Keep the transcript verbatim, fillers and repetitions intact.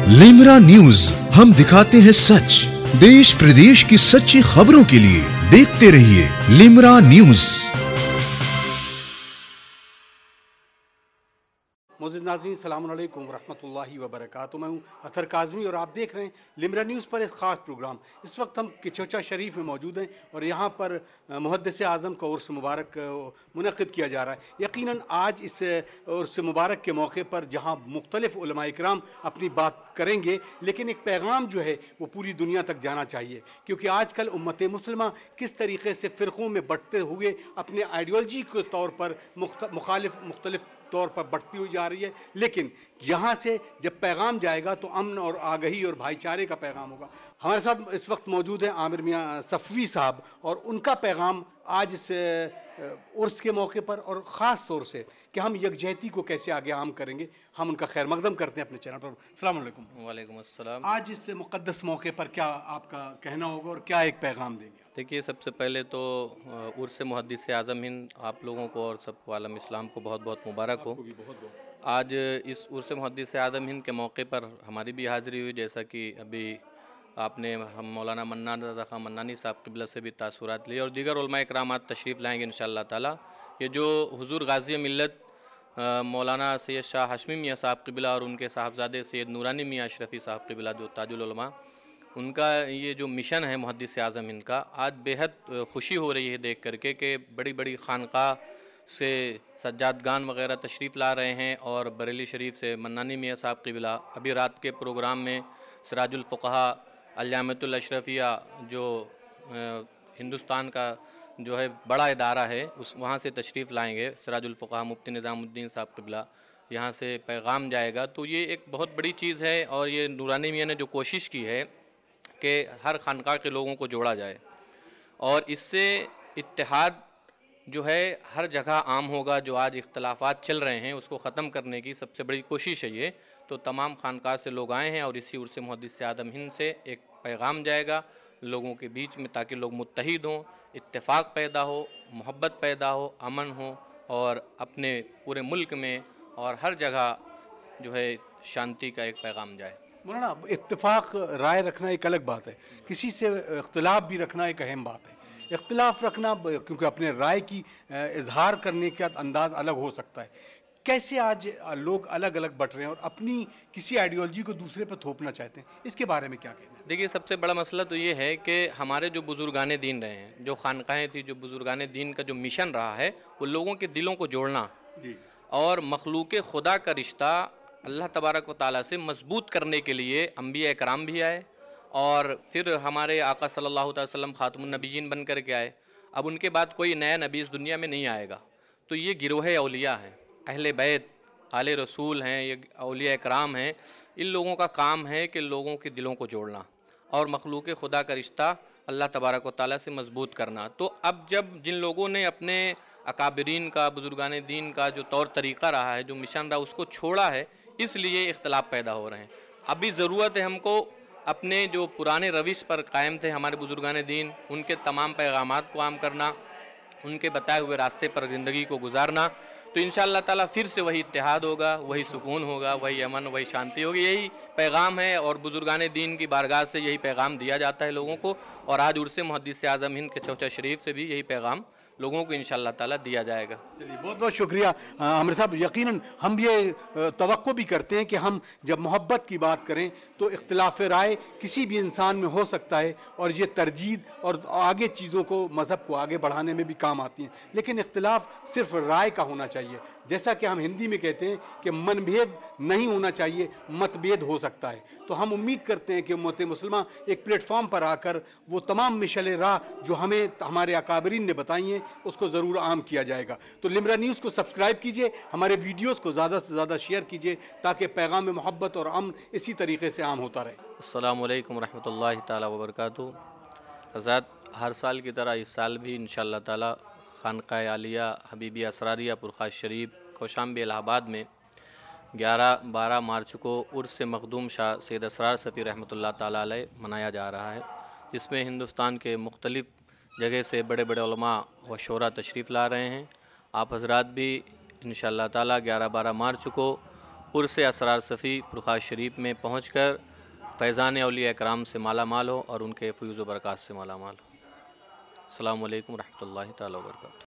Limra news, हम दिखाते हैं सच। देश प्रदेश की सच्ची खबरों के लिए देखते रहिए लिमरा न्यूज। मोअज़्ज़िज़ नाज़रीन, अस्सलामु अलैकुम वरहमतुल्लाहि वबरकातुहू। मैं हूँ अतर काज़मी और आप देख रहे हैं लिमरा न्यूज़ पर एक ख़ास प्रोग्राम। इस वक्त हम किचौचा शरीफ में मौजूद हैं और यहाँ पर मुहद्दिस आज़म का उर्स मुबारक मुनक़्क़िद किया जा रहा है। यकीनन आज इस उर्स मुबारक के मौके पर जहाँ मुख्तलिफ़ उलमाए किराम अपनी बात करेंगे, लेकिन एक पैगाम जो है वो पूरी दुनिया तक जाना चाहिए, क्योंकि आजकल उम्मत मुस्लिमा किस तरीके से फ़िरक़ों में बँटते हुए अपने आइडियोलॉजी के तौर पर मुखालिफ मुख्तलिफ तौर पर बढ़ती हुई जा रही है। लेकिन यहाँ से जब पैगाम जाएगा तो अमन और आगही और भाईचारे का पैगाम होगा। हमारे साथ इस वक्त मौजूद हैं आमिर मियाँ सफ़वी साहब और उनका पैगाम आज इस उर्स के मौके पर और ख़ास तौर से कि हम यकजहती को कैसे आगे आम करेंगे, हम उनका खैर मकदम करते हैं अपने चैनल पर। अस्सलाम वालेकुम। वालेकुम अस्सलाम। आज इस मुक़द्दस मौके पर क्या आपका कहना होगा और क्या एक पैगाम देंगे? देखिए, सबसे पहले तो उर्स मुहद्दिस आज़म हिंद आप लोगों को और सबको आलम इस्लाम को बहुत बहुत मुबारक हो। आज इस उर्स मुहद्दिस आज़म हिंद के मौके पर हमारी भी हाज़िरी हुई, जैसा कि अभी आपने हम मौलाना मन्नान रज़ा ख़ान मन्नानी साहब क़िबला से भी तासुरात लिए और दीगर उलमाए किरामात तशरीफ़ लाएँगे इंशाअल्लाह ताला। ये जो हुज़ूर गाज़ी मिल्लत मौलाना सैयद शाह हाशमी मियाँ साहब क़िबला और उनके साहबज़ादे सैयद नूरानी मियाँ अशरफ़ी साहब क़िबला जो ताजुल उलमा, उनका ये जो मिशन है मुहद्दिस आज़म हिंद का, आज बेहद खुशी हो रही है देख करके कि बड़ी बड़ी खानक़ाह से सज्जादगान वग़ैरह तशरीफ़ ला रहे हैं और बरेली शरीफ से मन्नानी मियाँ साहब क़िबला। अभी रात के प्रोग्राम में सिराजुल फ़ुक़हा अल-जामिअतुल अशरफ़िया जो हिंदुस्तान का जो है बड़ा इदारा है, उस वहाँ से तशरीफ़ लाएँगे सिराजुल फ़ुक़हा मुफ्ती निज़ामुद्दीन साहब क़िबला, यहाँ से पैगाम जाएगा। तो ये एक बहुत बड़ी चीज़ है और ये नूरानी मियाँ ने जो कोशिश की है कि हर खानक़ाह के लोगों को जोड़ा जाए और इससे इत्तेहाद जो है हर जगह आम होगा। जो आज इख्तलाफात चल रहे हैं उसको ख़त्म करने की सबसे बड़ी कोशिश है ये। तो तमाम खानक़ाह से लोग आए हैं और इसी उर्स मुहद्दिस आज़म हिंद से एक पैगाम जाएगा लोगों के बीच में, ताकि लोग मुत्तहिद हों, इत्तेफाक पैदा हो, मोहब्बत पैदा हो, अमन हो और अपने पूरे मुल्क में और हर जगह जो है शांति का एक पैगाम जाए। मौलाना, इत्तेफाक राय रखना एक अलग बात है, किसी से इख्तिलाफ भी रखना एक अहम बात है। इख्तिलाफ रखना क्योंकि अपने राय की इजहार करने का अंदाज़ अलग हो सकता है। कैसे आज लोग अलग अलग बट रहे हैं और अपनी किसी आइडियोलॉजी को दूसरे पर थोपना चाहते हैं, इसके बारे में क्या कहना है? देखिए, सबसे बड़ा मसला तो ये है कि हमारे जो बुज़ुर्गाने दीन रहे हैं, जो खानक़ाहें थी, जो बुज़ुर्गाने दीन का जो मिशन रहा है वो लोगों के दिलों को जोड़ना और मखलूक़ खुदा का रिश्ता अल्लाह तबारक व तआला से मजबूत करने के लिए अंबिया इकराम भी आए और फिर हमारे आका सल्लल्लाहु अलैहि वसल्लम खातमुन नबीयीन बन कर के आए। अब उनके बाद कोई नया नबी इस दुनिया में नहीं आएगा। तो ये गिरोह औलिया हैं, अहले बैत, आले रसूल हैं, ये औलिया इकराम हैं। इन लोगों का काम है कि लोगों के दिलों को जोड़ना और मखलूक़ खुदा का रिश्ता अल्लाह तबारक व तआला से मजबूत करना। तो अब जब जिन लोगों ने अपने अकाबिरीन का, बुजुर्गान दीन का जो तौर तरीक़ा रहा है, जो मिशन रहा, उसको छोड़ा है, इसलिए इख्तलाफ पैदा हो रहे हैं। अभी ज़रूरत है हमको अपने जो पुराने रविश पर कायम थे हमारे बुजुर्गान दीन, उनके तमाम पैगामात को आम करना, उनके बताए हुए रास्ते पर ज़िंदगी को गुजारना। तो इंशाअल्लाह ताला फिर से वही इत्तेहाद होगा, वही सुकून होगा, वही अमन, वही शांति होगी। यही पैगाम है और बुजुर्गान दीन की बारगाह से यही पैगाम दिया जाता है लोगों को और आज उर्स मुहद्दिस आज़म हिंद के चौचा शरीफ से भी यही पैगाम लोगों को इंशाअल्लाह ताला दिया जाएगा। चलिए, बहुत बहुत शुक्रिया आमिर साहब। यकीनन हम ये तवक्को भी करते हैं कि हम जब मोहब्बत की बात करें तो इख्तिलाफ राय किसी भी इंसान में हो सकता है और ये तरजीद और आगे चीज़ों को, मज़हब को आगे बढ़ाने में भी काम आती हैं, लेकिन इख्तिलाफ सिर्फ राय का होना चाहिए। जैसा कि हम हिंदी में कहते हैं कि मनभेद नहीं होना चाहिए, मतभेद हो सकता है। तो हम उम्मीद करते हैं कि उम्मत मुस्लिमा एक प्लेटफॉर्म पर आकर वो तमाम मिशल राह जो हमें हमारे अकाबरीन ने बताई हैं उसको ज़रूर आम किया जाएगा। तो लिमरा न्यूज़ को सब्सक्राइब कीजिए, हमारे वीडियोज़ को ज़्यादा से ज़्यादा शेयर कीजिए ताकि पैगाम मोहब्बत और अमन इसी तरीके से आम होता रहे। अस्सलामु अलैकुम रहमतुल्लाहि ताला व बरकातुहू। हज़रत, हर साल की तरह इस साल भी इंशाअल्लाह ताला खानक़ाह आलिया हबीबी असरारिया पुरखाश शरीफ कौशाम्बी इलाहाबाद में ग्यारह बारह मार्च को उर्स मखदूम शाह सैयद असरार सफ़ी रहमतुल्लाह ताला अलैह मनाया जा रहा है, जिसमें हिंदुस्तान के मुख्तलिफ़ जगह से बड़े बड़े उलमा व शोरा तशरीफ़ ला रहे हैं। आप हज़रात भी इंशाअल्लाह ताला ग्यारह बारह मार्च को उर्स असरार सफ़ी पुरखास शरीफ में पहुँच कर फैज़ान औलिया इकराम से माला माल हो और उनके फ़यूज़ व बरक़ात से माला माल हो। अस्सलामु अलैकुम रहमतुल्लाहि तआला व बरकातुहू।